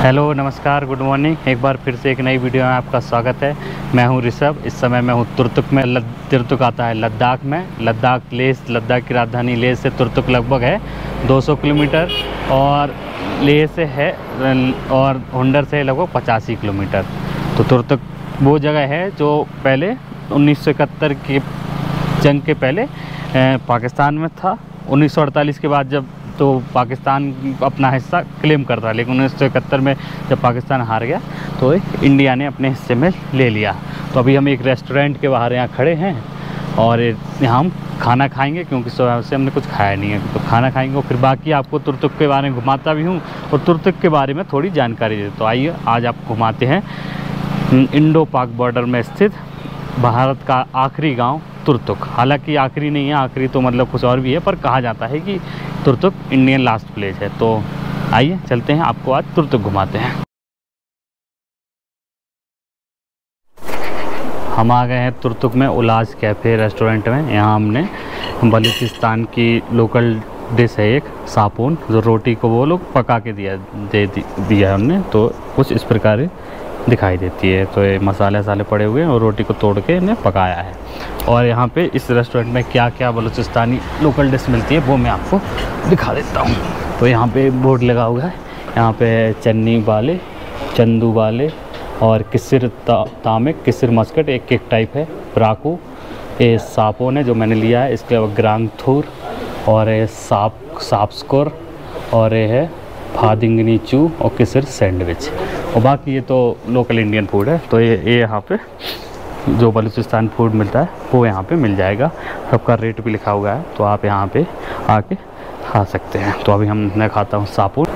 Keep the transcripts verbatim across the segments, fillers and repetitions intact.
Hello नमस्कार good morning. एक बार फिर से एक नई वीडियो में आपका स्वागत है। मैं हूं ऋषभ। इस समय मैं हूं तुर्तुक में। लद तुर्तुक आता है लद्दाख में। लद्दाख लेह, लद्दाख की राजधानी लेह से तुर्तुक लगभग है दो सौ किलोमीटर और लेह से है और हुंडर से लगभग पचासी किलोमीटर। तो तुर्तुक वो जगह है जो पहले उन्नीस सौ इकहत्तर की जंग के पहले पाकिस्तान में था। उन्नीस सौ अड़तालीस के बाद जब तो पाकिस्तान अपना हिस्सा क्लेम करता, लेकिन उन्नीस सौ इकहत्तर में जब पाकिस्तान हार गया तो इंडिया ने अपने हिस्से में ले लिया। तो अभी हम एक रेस्टोरेंट के बाहर यहाँ खड़े हैं और यहाँ हम खाना खाएंगे, क्योंकि सुबह से हमने कुछ खाया नहीं है। तो खाना खाएंगे और फिर बाकी आपको तुर्तुक के बारे में घुमाता भी हूँ और तुर्तुक के बारे में थोड़ी जानकारी दे। तो आइए आज आपको घुमाते हैं इंडो पाक बॉर्डर में स्थित भारत का आखिरी गाँव तुर्तुक। हालांकि आखिरी नहीं है, आखिरी तो मतलब कुछ और भी है, पर कहा जाता है कि तुर्तुक इंडियन लास्ट प्लेस है। तो आइए चलते हैं, आपको आज तुर्तुक घुमाते हैं। हम आ गए हैं तुर्तुक में उलाज कैफ़े रेस्टोरेंट में। यहाँ हमने बलूचिस्तान की लोकल डिश है एक सापून, जो रोटी को वो लोग पका के दिया दे दिया है हमने। तो कुछ इस प्रकार दिखाई देती है। तो ये मसाले वसाले पड़े हुए हैं और रोटी को तोड़ के इन्हें पकाया है। और यहाँ पे इस रेस्टोरेंट में क्या क्या बलूचिस्तानी लोकल डिश मिलती है वो मैं आपको दिखा देता हूँ। तो यहाँ पे बोर्ड लगा हुआ है। यहाँ पे है चन्नी वाले, चंदू वाले और किसिर ता, तामिक किसिर मस्कट एक केक टाइप है। ब्राकू ये सापोन है जो मैंने लिया है। इसके अलावा ग्रांग थूर और ये साप सापस्कोर और ये है फादिंगनी चू और किसिर सैंडविच। और बाकी ये तो लोकल इंडियन फूड है। तो ये ये यहाँ पे जो बलूचिस्तान फूड मिलता है वो यहाँ पे मिल जाएगा। सबका रेट भी लिखा हुआ है, तो आप यहाँ पे आके खा सकते हैं। तो अभी हम मैं खाता हूँ सापून।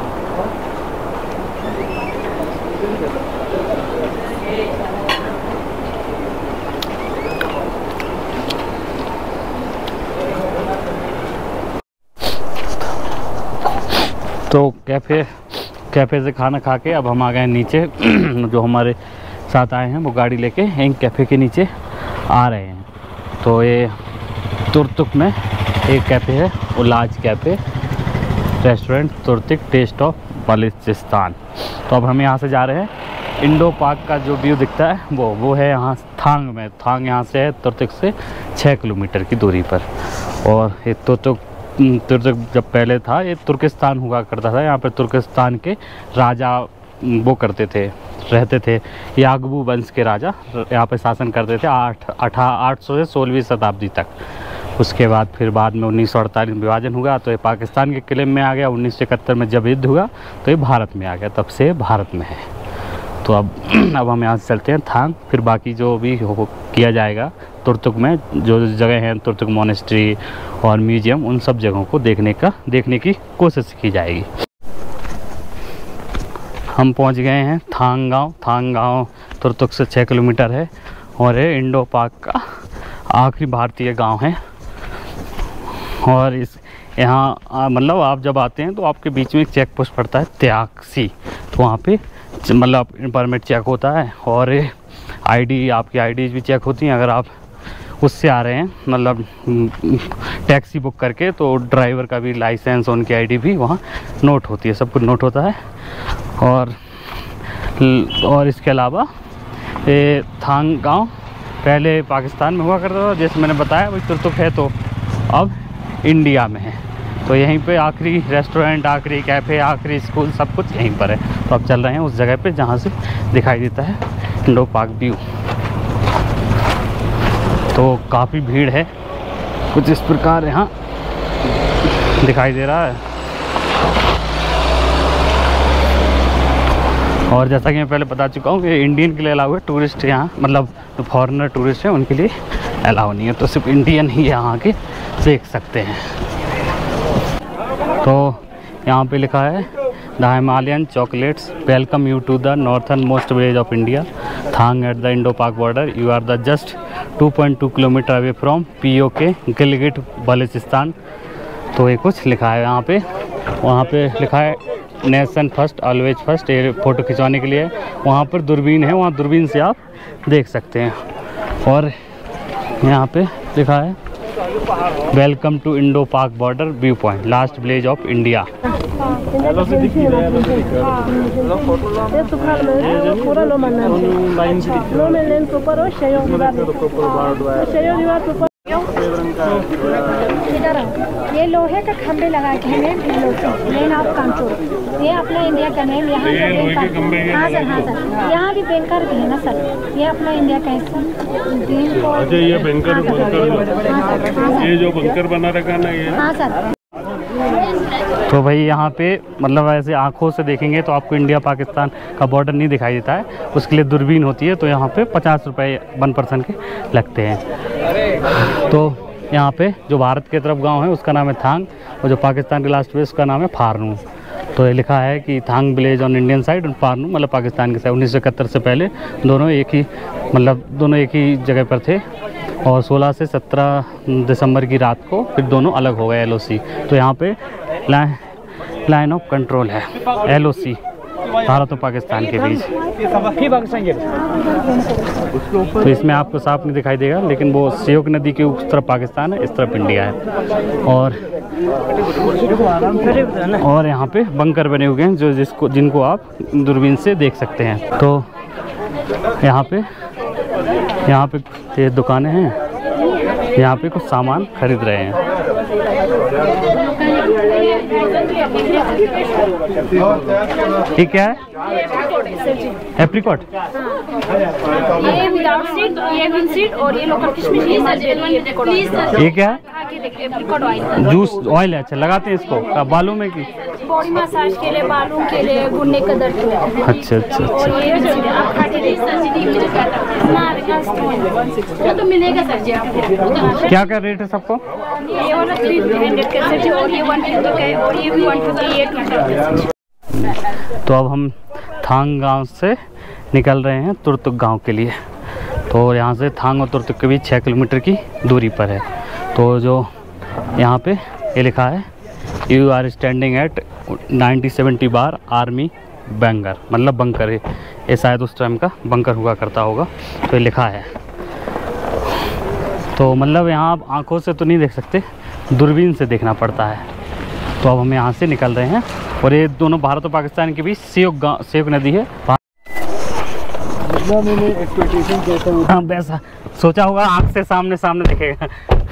तो कैफ़े कैफ़े से खाना खा के अब हम आ गए नीचे। जो हमारे साथ आए हैं वो गाड़ी लेके एक कैफ़े के नीचे आ रहे हैं। तो ये तुर्तुक में एक कैफ़े है उलाज cafe restaurant Turtuk taste of Baluchistan. तो अब हम यहाँ से जा रहे हैं। इंडो पाक का जो व्यू दिखता है वो वो है यहाँ थांग में। थांग यहाँ से है तुर्तुक से छः किलोमीटर की दूरी पर। और ये तुर्तुक तुर्तुक जब पहले था ये तुर्किस्तान हुआ करता था। यहाँ पर तुर्किस्तान के राजा वो करते थे रहते थे। यागबू वंश के राजा यहाँ पे शासन करते थे आठ अठा आठ सौ से सोलहवीं शताब्दी तक। उसके बाद फिर बाद में उन्नीस सौ अड़तालीस में विभाजन हुआ तो ये पाकिस्तान के क्लेम में आ गया। उन्नीस सौ इकहत्तर में जब युद्ध हुआ तो ये भारत में आ गया, तब से भारत में है। तो अब अब हम यहाँ से चलते हैं थांग। फिर बाकी जो भी हो किया जाएगा तुर्तुक में, जो जगह हैं तुर्तुक मॉनेस्ट्री और म्यूजियम, उन सब जगहों को देखने का देखने की कोशिश की जाएगी। हम पहुंच गए हैं थांग गाँव। थांग गाँव तुर्तुक से छः किलोमीटर है और ये इंडो पाक का आखिरी भारतीय गांव है। और इस यहाँ मतलब आप जब आते हैं तो आपके बीच में एक चेक पोस्ट पड़ता है त्यागसी। तो वहाँ पे मतलब परमिट चेक होता है और आईडी आपकी आईडी भी चेक होती हैं। अगर आप उससे आ रहे हैं मतलब टैक्सी बुक करके, तो ड्राइवर का भी लाइसेंस, उनकी आईडी भी वहाँ नोट होती है, सब कुछ नोट होता है। और और इसके अलावा ये थांग गांव पहले पाकिस्तान में हुआ करता था, जैसे मैंने बताया वही तुर्तुक है, तो अब इंडिया में है। तो यहीं पे आखिरी रेस्टोरेंट, आखिरी कैफ़े, आखिरी स्कूल सब कुछ यहीं पर है। तो अब चल रहे हैं उस जगह पे जहाँ से दिखाई देता है इंडो पाक व्यू। तो काफ़ी भीड़ है, कुछ इस प्रकार यहाँ दिखाई दे रहा है। और जैसा कि मैं पहले बता चुका हूँ कि इंडियन के लिए अलाउ है, टूरिस्ट यहाँ मतलब जो फॉरेनर टूरिस्ट हैं उनके लिए अलाउ नहीं है। तो सिर्फ इंडियन ही यहाँ के देख सकते हैं। तो यहाँ पे लिखा है the Himalayan chocolates welcome you to the northern most village of India Thang at the Indo Pak border. You are the just two point two kilometre away from P O K Gilgit Balochistan. तो ये कुछ लिखा है यहाँ पे। वहाँ पे लिखा है नेशन फर्स्ट ऑलवेज फर्स्ट, ये फ़ोटो खिंचवाने के लिए। वहाँ पर दूरबीन है, वहाँ दूरबीन से आप देख सकते हैं। और यहाँ पे लिखा है welcome to Indo Pak border view point, last village of India. ये लोहे का खंभे लगा के हैं लेन ऑफ कंट्रोल। ये अपना इंडिया का नेम यहाँ पे। हाँ सर, हाँ सर, यहाँ भी बैंकर भी है ना सर। ये अपना इंडिया का अच्छा, ये बैंकर ये जो बंकर बना रखा ना ये। हाँ सर। तो भाई यहाँ पे मतलब ऐसे आंखों से देखेंगे तो आपको इंडिया पाकिस्तान का बॉर्डर नहीं दिखाई देता है, उसके लिए दूरबीन होती है। तो यहाँ पे पचास रुपये वन पर्सन के लगते हैं। तो यहाँ पे जो भारत के तरफ गांव है उसका नाम है थांग, और जो पाकिस्तान के लास्ट में उसका नाम है फारनू। तो ये लिखा है कि Thang village on Indian side और फारनू मतलब पाकिस्तान के साइड। उन्नीस सौ इकहत्तर से पहले दोनों एक ही मतलब दोनों एक ही जगह पर थे, और सोलह से सत्रह दिसंबर की रात को फिर दोनों अलग हो गए एल ओ सी। तो यहाँ पे लाइन लाइन ऑफ कंट्रोल है एल ओ सी भारत और पाकिस्तान के बीच। तो इसमें आपको साफ नहीं दिखाई देगा, लेकिन वो सियोक नदी के उस तरफ पाकिस्तान है, इस तरफ इंडिया है। और और यहाँ पे बंकर बने हुए हैं जो जिसको जिनको आप दूरबीन से देख सकते हैं। तो यहाँ पे यहाँ पे ये दुकानें हैं, यहाँ पे कुछ सामान खरीद रहे हैं। ये क्या है? एप्रिकॉट। ये विदाउट सीड, ये विद सीड, और ये लोकल किशमिश। ये क्या है? जूस ऑयल है। अच्छा, लगाते हैं इसको बालों में की बॉडी मसाज के लिए, बालों के लिए, गुन्ने का दर्द के लिए। अच्छा अच्छा अच्छा। और ये आप खा के देख सकते हैं, तो मिलेगा सर जी आपको। क्या क्या रेट है सबको? ये वाला थ्री हंड्रेड का सर जी, और ये वन फिफ्टी का है, और ये भी वन फिफ्टी एट हंड्रेड। तो अब हम थांग गांव से निकल रहे हैं तुर्तुक गांव के लिए। तो यहाँ से थांग और तुर्तुक के बीच छः किलोमीटर की दूरी पर है। तो जो यहाँ पे ये लिखा है you are standing at ninety seventy bar army banger, मतलब बंकर है ये, शायद उस टाइम का बंकर हुआ करता होगा। तो ये लिखा है। तो मतलब यहाँ आप आँखों से तो नहीं देख सकते, दूरबीन से देखना पड़ता है। तो अब हम यहाँ से निकल रहे हैं, और ये दोनों भारत और पाकिस्तान के बीच सियोक गाँव सियोक नदी है। मैंने एक्सपेक्टेशन हाँ वैसा सोचा होगा, आँख से सामने सामने दिखेगा।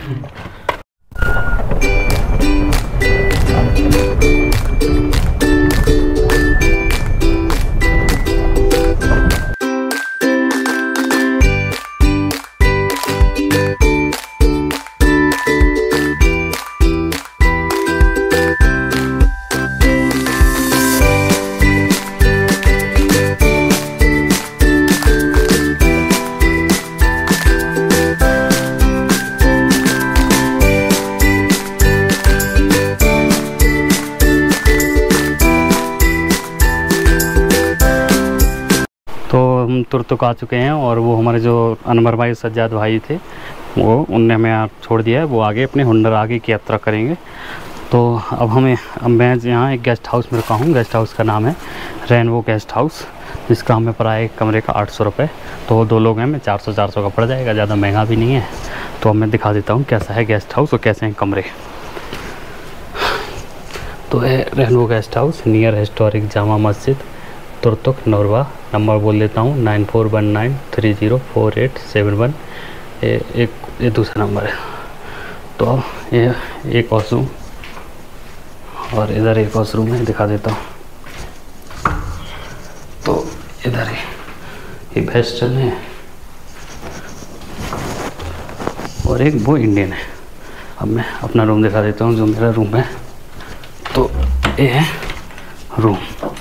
तो हम तुर्तुक आ चुके हैं, और वो हमारे जो अनवर भाई सज्जाद भाई थे वो उनने हमें यहाँ छोड़ दिया है। वो आगे अपने हुंडर आगे की यात्रा करेंगे। तो अब हमें अब मैं यहाँ एक गेस्ट हाउस में रुका हूँ। गेस्ट हाउस का नाम है रेनबो गेस्ट हाउस, जिसका हमें पड़ा है एक कमरे का आठ सौ रुपये। तो दो लोग हैं, मैं चार सौ चार सौ का पड़ जाएगा, ज़्यादा महंगा भी नहीं है। तो अब मैं दिखा देता हूँ कैसा है गेस्ट हाउस और कैसे हैं कमरे। तो है rainbow guest house near historic Jama Masjid Turtuk नौरवा। नंबर बोल देता हूँ nine four one nine three zero four eight seven one. ये एक ये दूसरा नंबर है। तो अब ये एक वॉशरूम, और इधर एक वॉशरूम है, दिखा देता हूँ। तो इधर है ये वेस्टर्न है, और एक वो इंडियन है। अब मैं अपना रूम दिखा देता हूँ, जो मेरा रूम है। तो ये है रूम।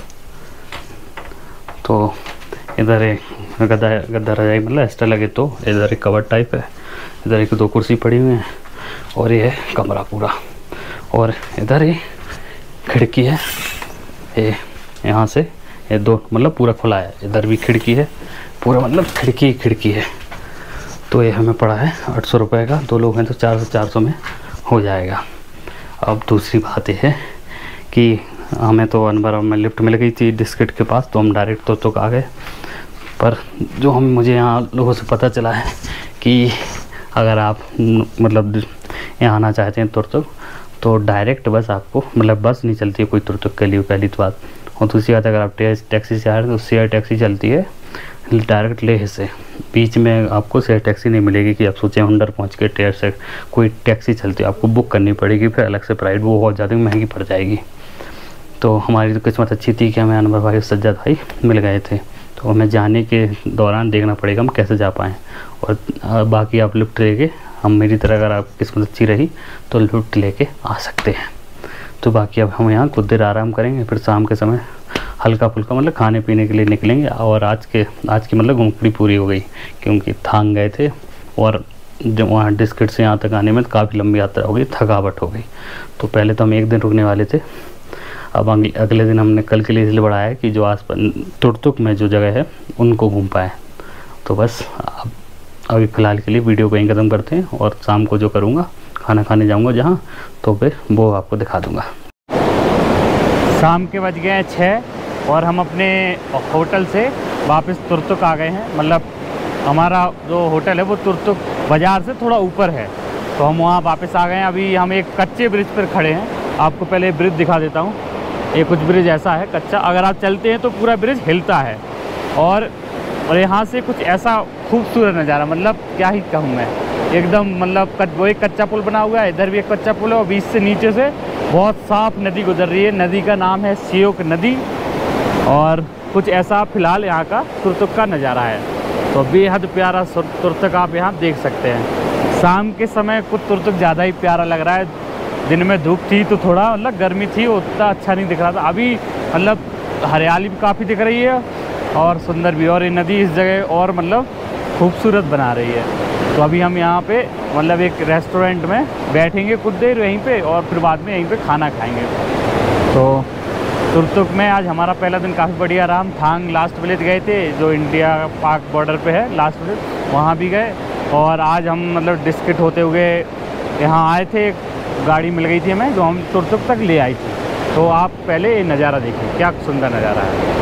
तो इधर एक गद्दा गद्दा रजाई मतलब एक्स्ट्रा लगे। तो इधर एक कवर टाइप है, इधर एक दो कुर्सी पड़ी हुई हैं, और ये है कमरा पूरा। और इधर ही खिड़की है, ये यहाँ से ये दो मतलब पूरा खुला है। इधर भी खिड़की है, पूरा मतलब खिड़की ही खिड़की है। तो ये हमें पड़ा है आठ सौ रुपये का। दो लोग हैं तो चार सौ चार सौ में हो जाएगा। अब दूसरी बात यह है कि हमें तो अनवर में लिफ्ट मिल गई थी डिस्किट के पास, तो हम डायरेक्ट तो तो आ गए। पर जो हम मुझे यहाँ लोगों से पता चला है कि अगर आप मतलब यहाँ आना चाहते हैं तुर्तुक, तो डायरेक्ट बस आपको, मतलब बस नहीं चलती है कोई तुर्तुक के लिए, पहली तो बात। और दूसरी बात, अगर आप टैक्सी से आ रहे हैं तो शेयर टैक्सी चलती है डायरेक्ट लेह से। बीच में आपको शेयर टैक्सी नहीं मिलेगी कि आप सोचें हुंडर पहुंच के टेयर से कोई टैक्सी चलती है, आपको बुक करनी पड़ेगी फिर अलग से प्राइस, वो बहुत ज़्यादा महंगी पड़ जाएगी। तो हमारी तो किस्मत अच्छी थी कि हमें अनवर भाई और सज्जद भाई मिल गए थे, तो हमें जाने के दौरान देखना पड़ेगा हम कैसे जा पाएँ। और बाकी आप लिफ्ट लेके, हम मेरी तरह अगर आप किस्मत अच्छी रही तो लिफ्ट लेके आ सकते हैं। तो बाकी अब हम यहाँ कुछ देर आराम करेंगे, फिर शाम के समय हल्का फुल्का मतलब खाने पीने के लिए निकलेंगे। और आज के आज की मतलब घूमकड़ी पूरी हो गई, क्योंकि थांग गए थे और जब वहाँ डिस्किट से यहाँ तक आने में काफ़ी लंबी यात्रा हो गई, थकावट हो गई। तो पहले तो हम एक दिन रुकने वाले थे, अब अगले दिन हमने कल के लिए इसलिए बढ़ाया है कि जो आस पास तुर्तुक में जो जगह है उनको घूम पाए। तो बस अब अभी फ़िलहाल के लिए वीडियो को यहीं ख़त्म करते हैं, और शाम को जो करूँगा खाना खाने जाऊँगा जहाँ, तो फिर वो आपको दिखा दूँगा। शाम के बज गए हैं छः और हम अपने होटल से वापस तुर्तुक आ गए हैं। मतलब हमारा जो होटल है वो तुर्तुक बाज़ार से थोड़ा ऊपर है, तो हम वहाँ वापस आ गए हैं। अभी हम एक कच्चे ब्रिज पर खड़े हैं, आपको पहले ब्रिज दिखा देता हूँ। ये कुछ ब्रिज ऐसा है कच्चा, अगर आप चलते हैं तो पूरा ब्रिज हिलता है। और और यहाँ से कुछ ऐसा खूबसूरत नज़ारा, मतलब क्या ही कहूँ मैं, एकदम मतलब वो एक कच्चा पुल बना हुआ है, इधर भी एक कच्चा पुल है, और बीच से नीचे से बहुत साफ नदी गुजर रही है। नदी का नाम है सियोक नदी, और कुछ ऐसा फ़िलहाल यहाँ का तुर्तुक का नज़ारा है। तो बेहद प्यारा तुर्तुक आप यहाँ देख सकते हैं। शाम के समय कुछ तुर्तुक ज़्यादा ही प्यारा लग रहा है, दिन में धूप थी तो थोड़ा मतलब गर्मी थी, उतना अच्छा नहीं दिख रहा था। अभी मतलब हरियाली भी काफ़ी दिख रही है और सुंदर भी, और ये नदी इस जगह और मतलब खूबसूरत बना रही है। तो अभी हम यहाँ पे मतलब एक रेस्टोरेंट में बैठेंगे कुछ देर यहीं पे, और फिर बाद में यहीं पे खाना खाएंगे। तो तुर्तुक में आज हमारा पहला दिन काफ़ी बढ़िया रहा। हम थांग लास्ट विलेज गए थे, जो इंडिया पाक बॉर्डर पे है लास्ट विलेज, वहाँ भी गए। और आज हम मतलब डिस्किट होते हुए यहाँ आए थे, गाड़ी मिल गई थी हमें जो हम तुर्तुक तक ले आई थी। तो आप पहले ये नज़ारा देखिए, क्या सुंदर नज़ारा है।